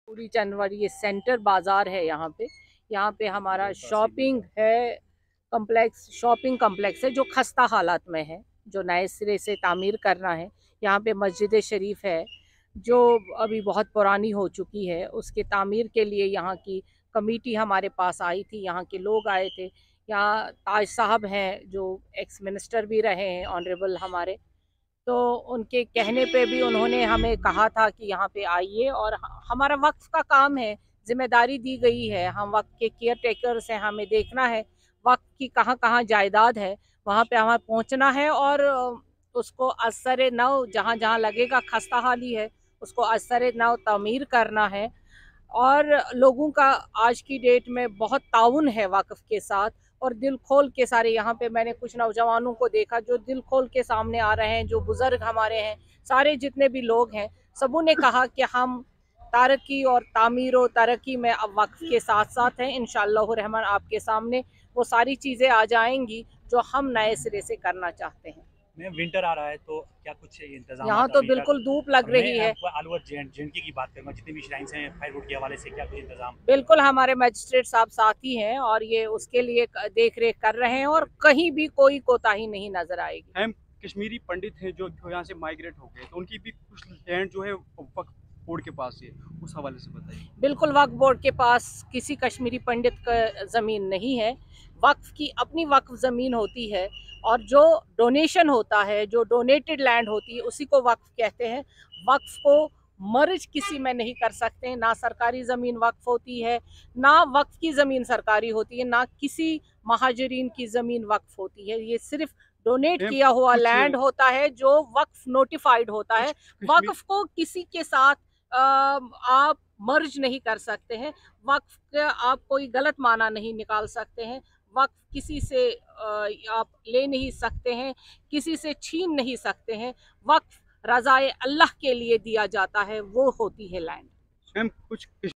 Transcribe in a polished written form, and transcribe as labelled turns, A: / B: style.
A: पूरी जनवरी ये सेंटर बाज़ार है यहाँ पे हमारा शॉपिंग है शॉपिंग कम्प्लेक्स है जो खस्ता हालात में है, जो नए सिरे से तामीर करना है। यहाँ पे मस्जिद शरीफ है जो अभी बहुत पुरानी हो चुकी है, उसके तामीर के लिए यहाँ की कमेटी हमारे पास आई थी, यहाँ के लोग आए थे। यहाँ ताज साहब हैं जो एक्स मिनिस्टर भी रहे हैं ऑनरेबल हमारे, तो उनके कहने पे भी उन्होंने हमें कहा था कि यहाँ पे आइए, और हमारा वक्फ का काम है, जिम्मेदारी दी गई है, हम वक्फ के केयर टेकर्स हैं, हमें देखना है वक्फ की कहाँ कहाँ जायदाद है, वहाँ पे हमें पहुँचना है और उसको असर नव जहाँ जहाँ लगेगा खस्ता हाली है उसको असर नव तमीर करना है। और लोगों का आज की डेट में बहुत ताउन है वक्फ के साथ, और दिल खोल के सारे यहाँ पे मैंने कुछ नौजवानों को देखा जो दिल खोल के सामने आ रहे हैं, जो बुजुर्ग हमारे हैं, सारे जितने भी लोग हैं, सबों ने कहा कि हम तरक्की और तामीर और तरक्की में अब वक्फ के साथ साथ हैं। इंशाअल्लाह रहमान आपके सामने वो सारी चीज़ें आ जाएंगी जो हम नए सिरे से करना चाहते हैं।
B: में विंटर आ रहा है तो क्या कुछ
A: यहाँ
B: इंतजामात
A: तो
B: अभी तक?
A: बिल्कुल धूप लग
B: और मैं
A: रही है।
B: आपको ऑल ओवर जेएनडके की बात करूँगा, जितनी भी श्राइन्स हैं फायरवुड के हवाले से क्या कुछ इंतजाम?
A: बिल्कुल हमारे मजिस्ट्रेट साहब साथी हैं और ये उसके लिए देख रेख कर रहे हैं और कहीं भी कोई कोताही नहीं नजर आएगी।
C: हम कश्मीरी पंडित हैं जो यहाँ से माइग्रेट हो गए, तो उनकी भी कुछ लैंड जो है वक्फ बोर्ड के पास है, उस हवाले से बताइए।
A: बिल्कुल वक्फ बोर्ड के पास किसी कश्मीरी पंडित का ज़मीन नहीं है, वक्फ की अपनी वक्फ ज़मीन होती है, और जो डोनेशन होता है, जो डोनेटेड लैंड होती है, उसी को वक्फ कहते हैं। वक्फ को मर्ज किसी में नहीं कर सकते, ना सरकारी ज़मीन वक्फ होती है, ना वक्फ की ज़मीन सरकारी होती है, ना किसी महाजरीन की ज़मीन वक्फ होती है। ये सिर्फ डोनेट किया हुआ लैंड होता है जो वक्फ नोटिफाइड होता है। वक्फ को किसी के साथ आप मर्ज नहीं कर सकते हैं, वक्फ का आप कोई गलत माना नहीं निकाल सकते हैं, वक्फ किसी से आप ले नहीं सकते हैं, किसी से छीन नहीं सकते हैं। वक्फ रज़ाए अल्लाह के लिए दिया जाता है, वो होती है लैंड।
C: मैम कुछ